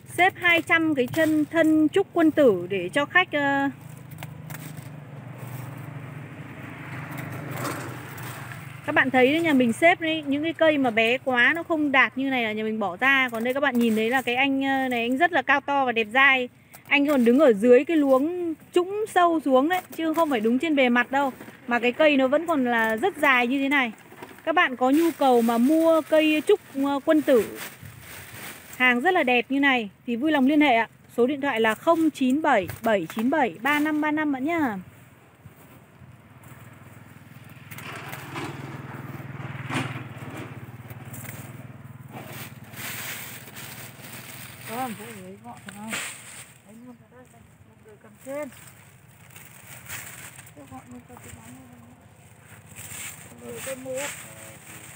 Xếp 200 cái thân trúc quân tử để cho khách các bạn thấy đấy, nhà mình xếp đấy, những cái cây mà bé quá nó không đạt như này là nhà mình bỏ ra. Còn đây các bạn nhìn thấy là cái anh này anh rất là cao to và đẹp dai. Anh còn đứng ở dưới cái luống trũng sâu xuống đấy, chứ không phải đứng trên bề mặt đâu. Mà cái cây nó vẫn còn là rất dài như thế này. Các bạn có nhu cầu mà mua cây trúc quân tử hàng rất là đẹp như này thì vui lòng liên hệ ạ. Số điện thoại là 097 797 3535 bạn nhá. Vâng, phụ ấy gọn thế này. Đấy luôn ở đây, một người cầm trên. Cái gọn luôn, cái bán luôn. Người cây mua.